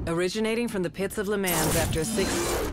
Originating from the pits of Le Mans after 6...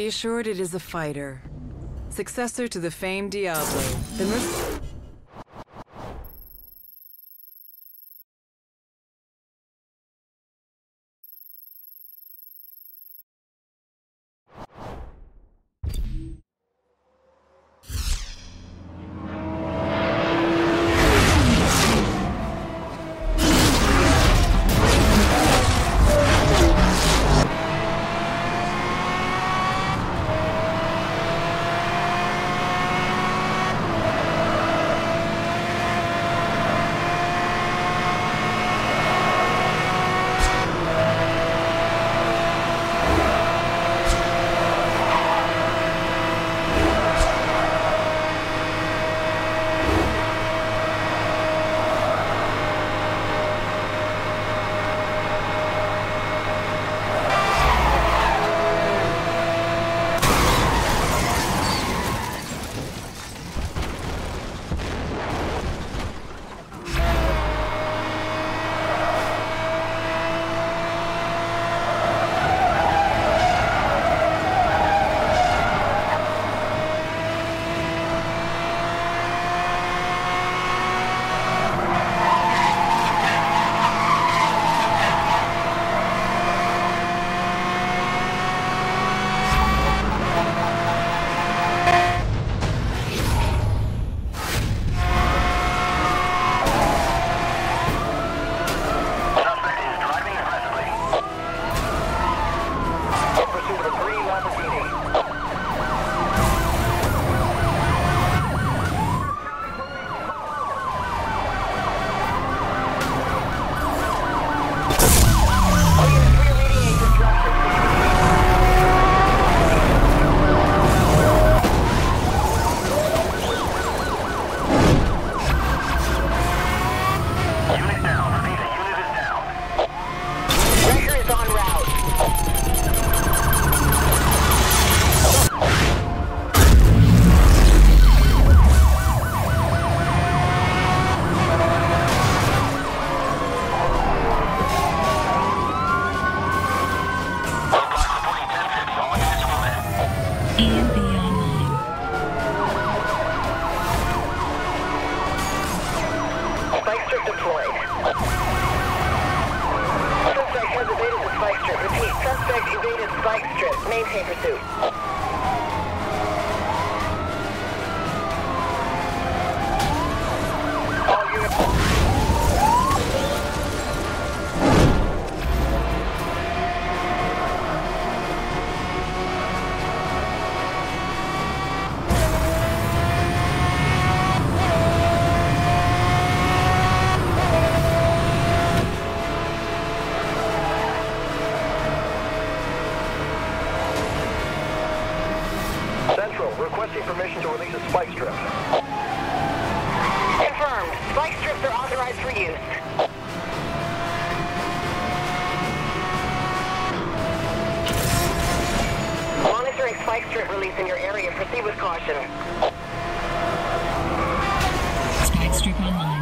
Be assured it is a fighter. Successor to the famed Diablo. Maintain pursuit. All units. Requesting permission to release a spike strip. Confirmed. Spike strips are authorized for use. Monitoring spike strip release in your area. Proceed with caution. Spike strip online.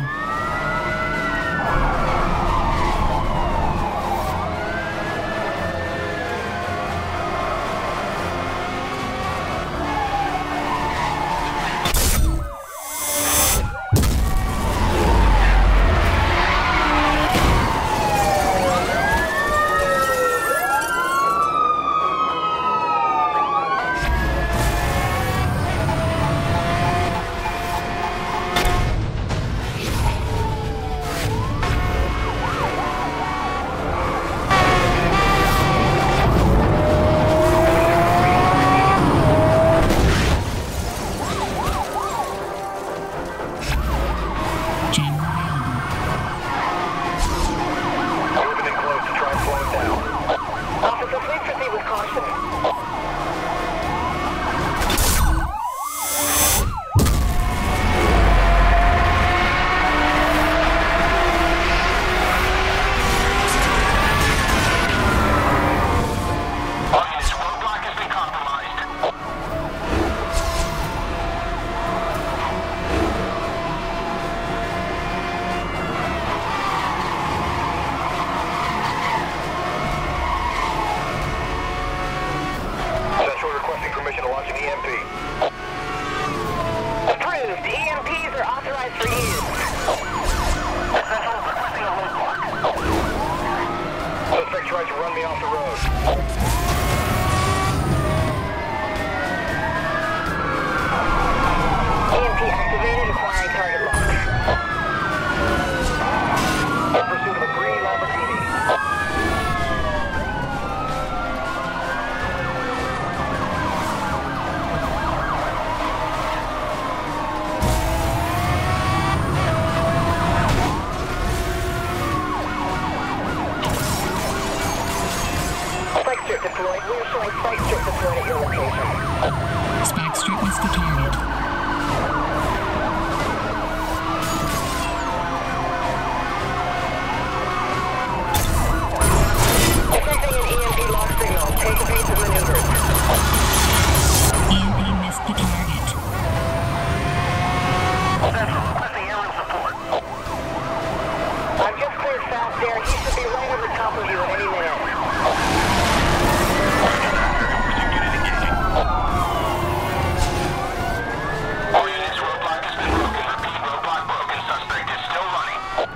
EMP. Approved. EMPs are authorized for use. Essential requesting a roadblock. Suspect tried to run me off the road. EMP activated, acquiring target lock. In pursuit of a green Lamborghini. Spike strip deployed. We are showing spike strip deployed at your location. Spike strip is the target. Detecting an EMP lock signal. Take evasive maneuvers. EMP missed the target. Essential requesting aerial support. I've just cleared fast air. He should be right over top of you at any minute. All units, roadblock has been broken. Repeat, roadblock broken. Suspect is still running.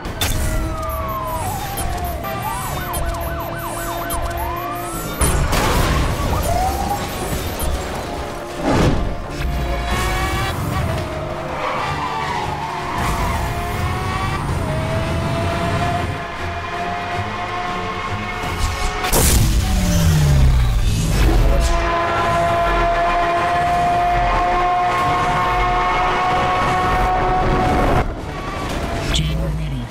Jammer ready.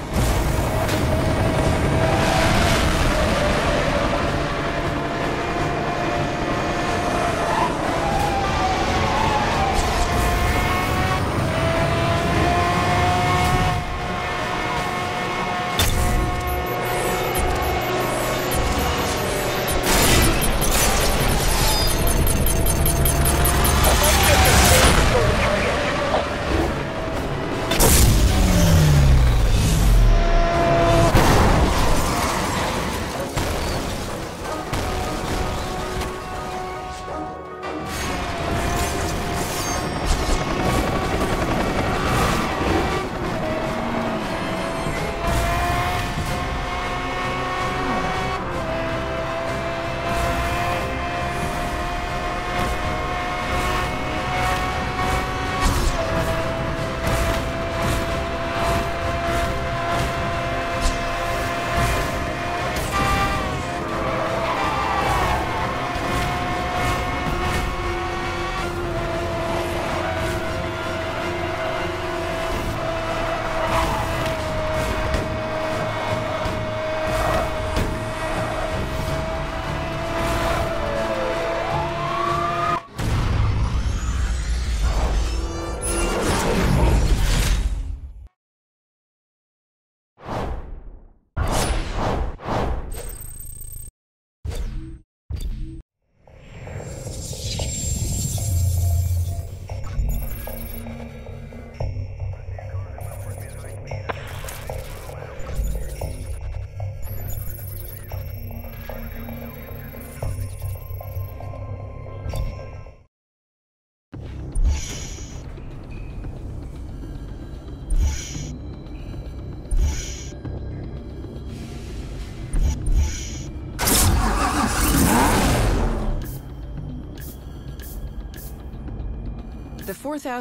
The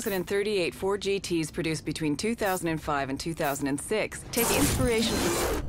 4,038 Ford GTs produced between 2005 and 2006 take inspiration from...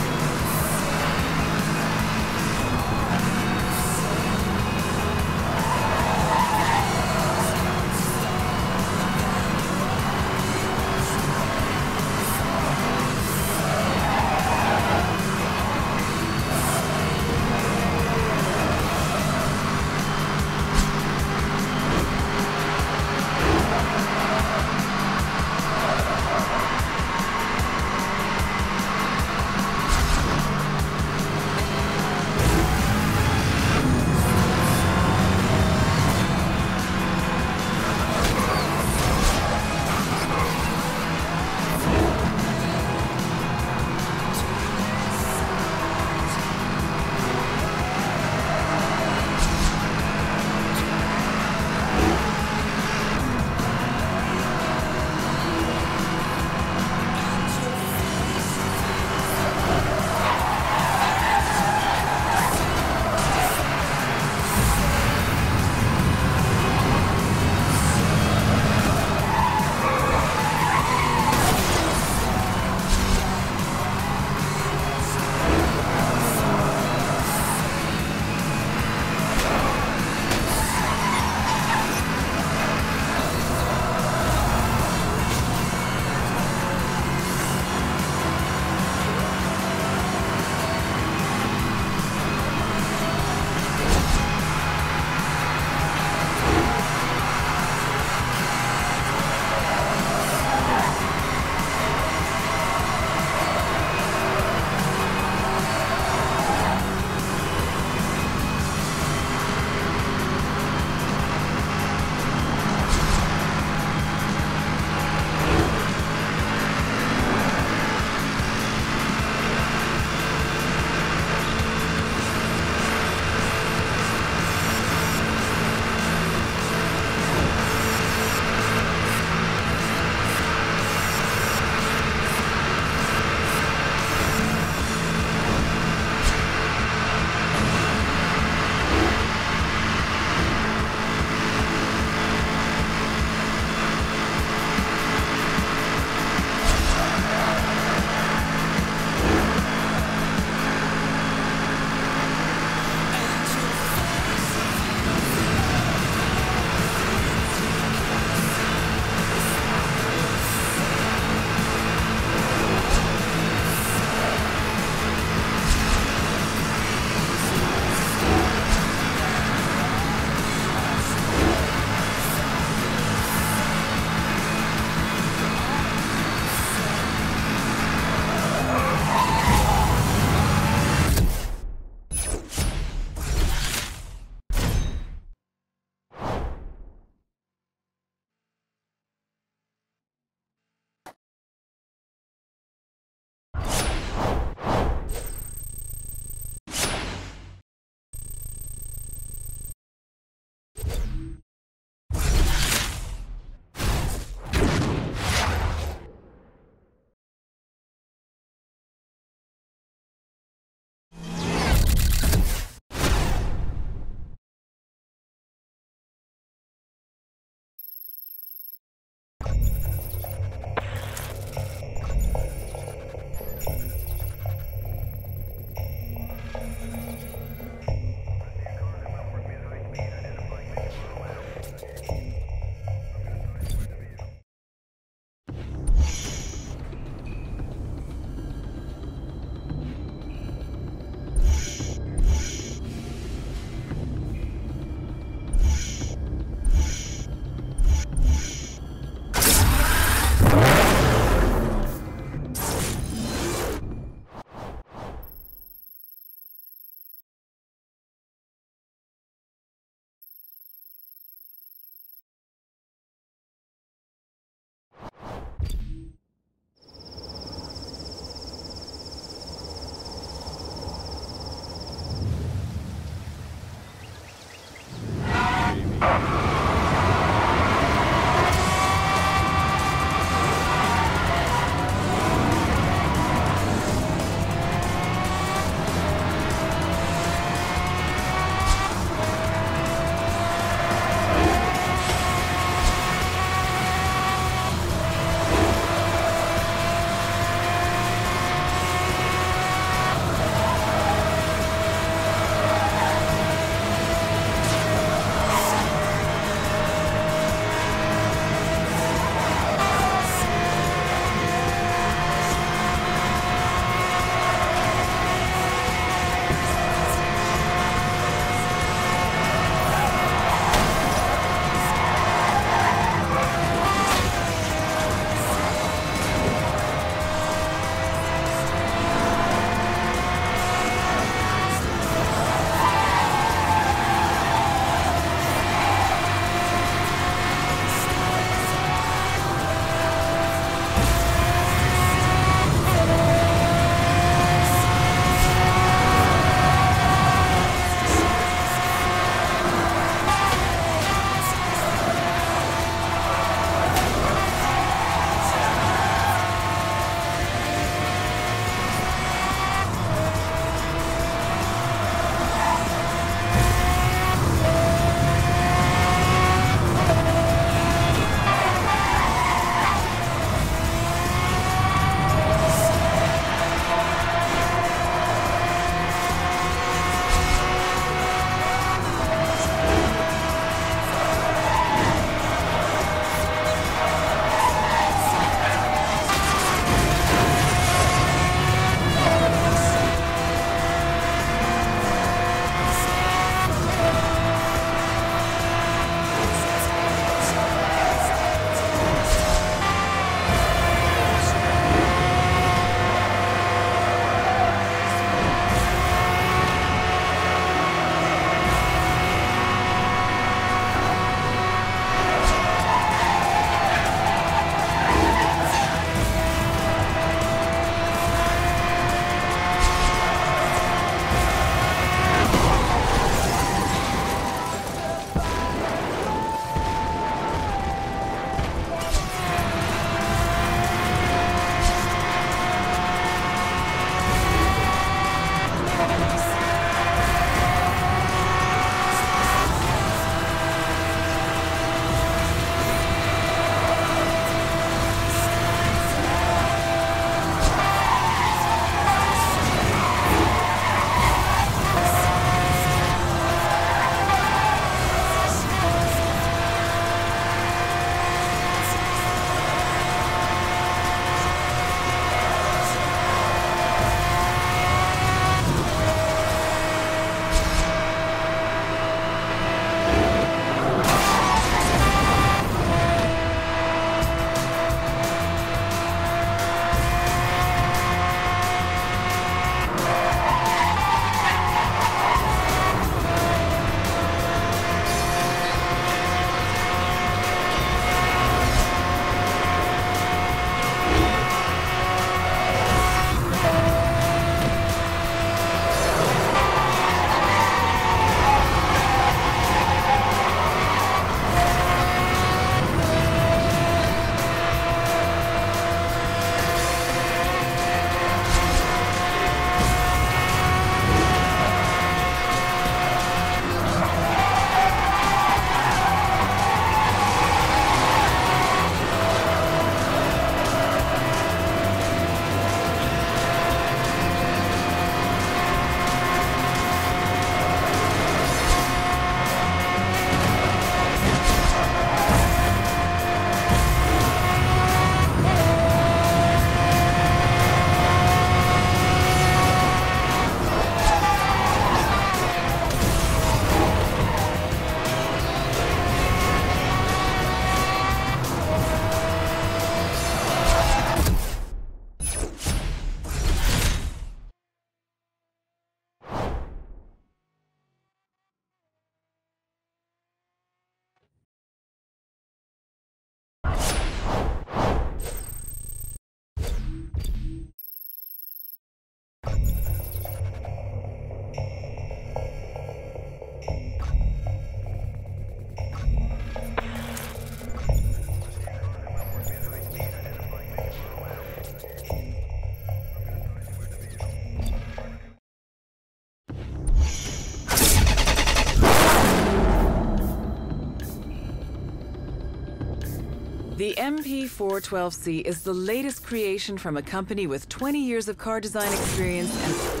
MP412C is the latest creation from a company with 20 years of car design experience and...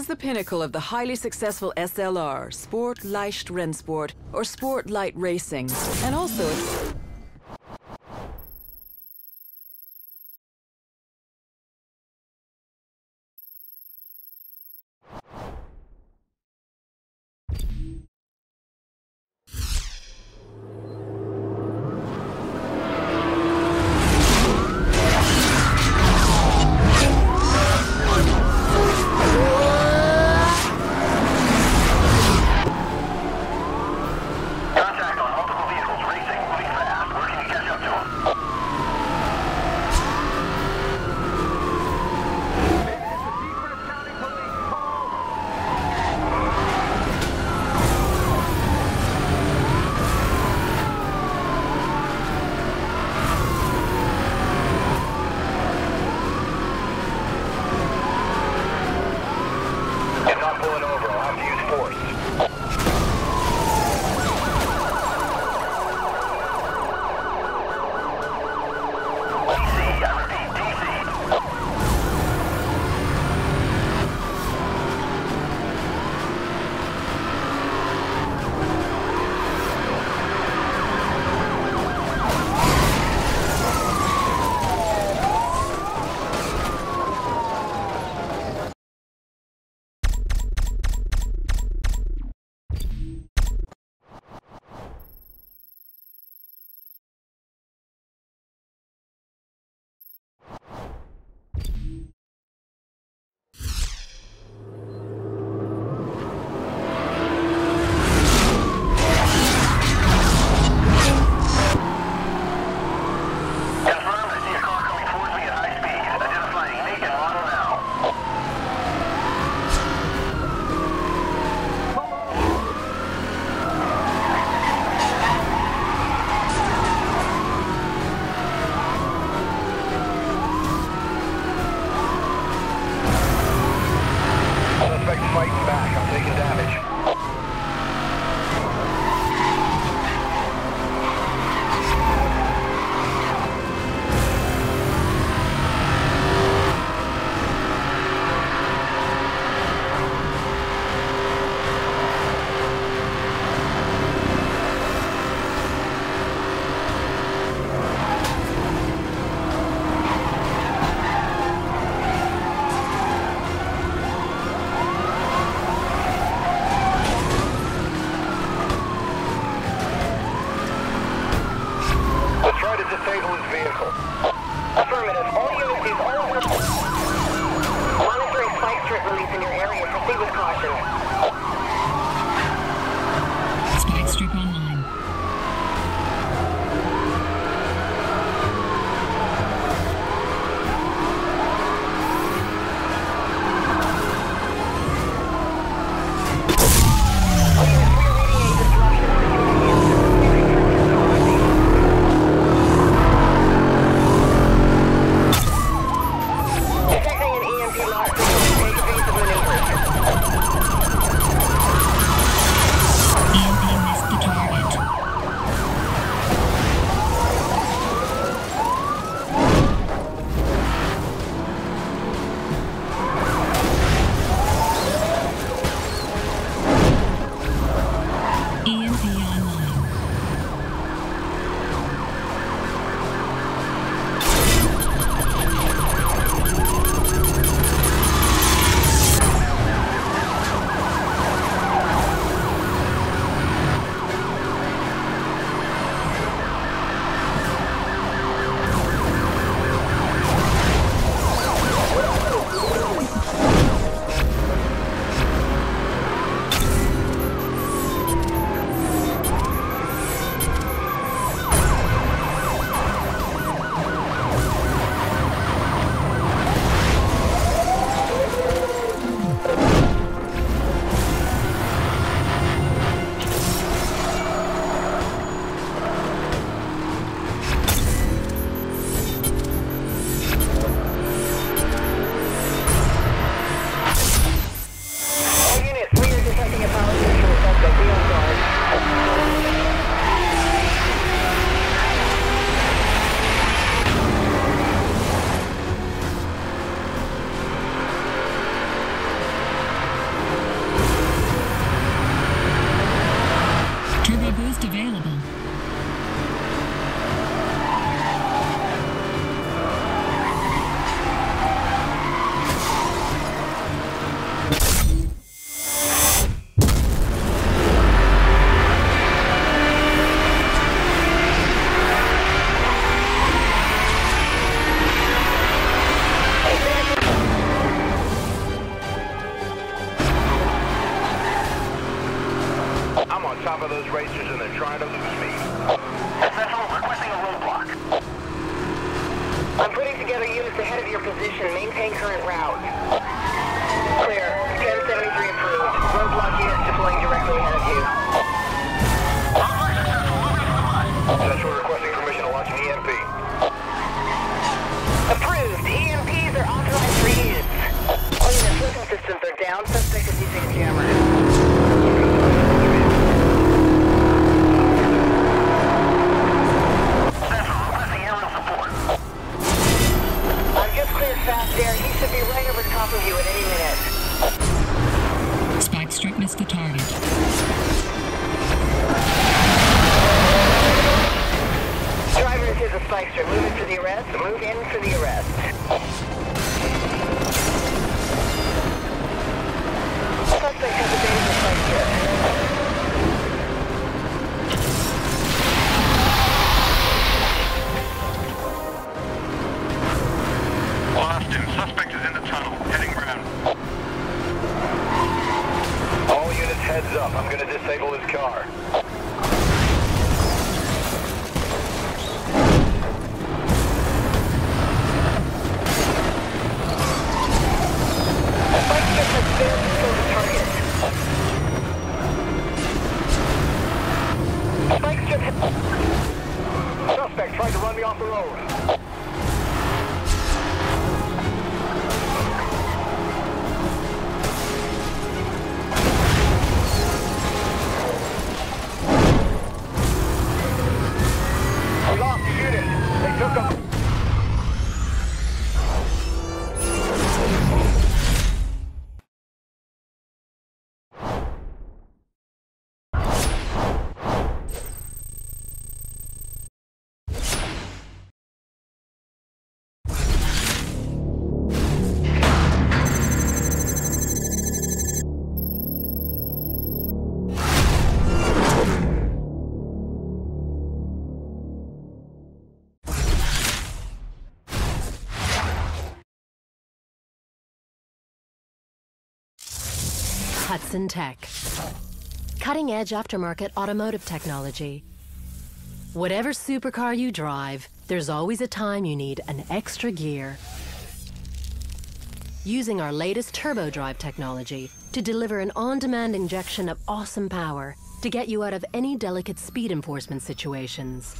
is the pinnacle of the highly successful SLR, Sport Leicht Rennsport, or Sport Light Racing, and also it's... Contact on multiple vehicles racing, moving fast, working to catch up to them. I'm not pulling over, I'll have to use force. DC, I repeat, DC. Confirmed, I see a car coming towards me at high speed. Identifying make and model now. Suspect fighting back. I'm taking damage. Let's try to disable his vehicle. Affirmative. All units use all weapons. Monitoring spike strip release in your area. Proceed with caution. Spike strip online. Detecting an EMP lock signal. Take evasive maneuvers. of those racers and they're trying to lose me. Central, requesting a roadblock. I'm putting together units ahead of your position. Maintain current route. Clear. 1073 approved. Roadblock units deploying directly ahead of you. Roadblock successful. Moving to the mine. Central requesting permission to launch an EMP. Approved. EMPs are authorized for use. All units weapon systems are down. Suspect is using a jammer. Fast air, he should be right over top of you at any minute. Spike strip missed the target. Driver is a spike strip. Move in for the arrest. Move in for the arrest. Suspect has evaded the spike strip. Austin, suspect is in the tunnel, heading round. All units heads up. I'm going to disable his car. Spike strip has failed to kill the target. Spike strip has... Suspect tried to run me off the road. We lost the unit. They took them. Hudson Tech. Cutting-edge aftermarket automotive technology. Whatever supercar you drive, there's always a time you need an extra gear. Using our latest turbo drive technology to deliver an on-demand injection of awesome power to get you out of any delicate speed enforcement situations.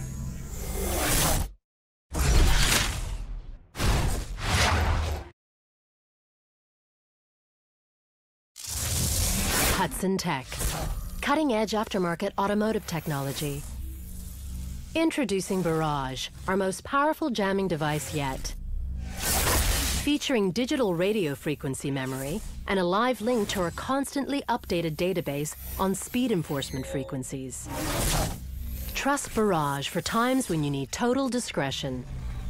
Hudson Tech. Cutting-edge aftermarket automotive technology. Introducing Barrage, our most powerful jamming device yet. Featuring digital radio frequency memory and a live link to our constantly updated database on speed enforcement frequencies. Trust Barrage for times when you need total discretion.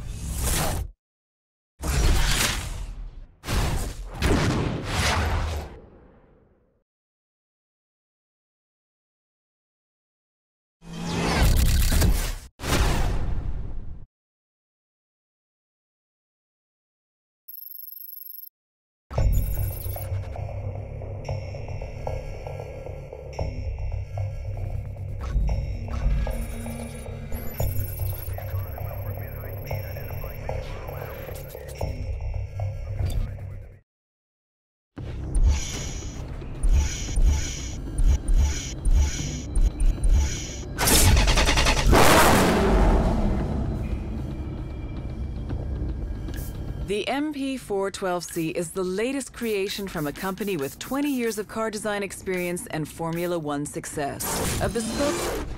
The MP412C is the latest creation from a company with 20 years of car design experience and Formula One success. A bespoke